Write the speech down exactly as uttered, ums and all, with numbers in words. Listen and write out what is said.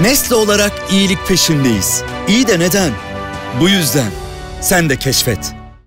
Nestle olarak iyilik peşindeyiz. İyi de neden? Bu yüzden sen de keşfet.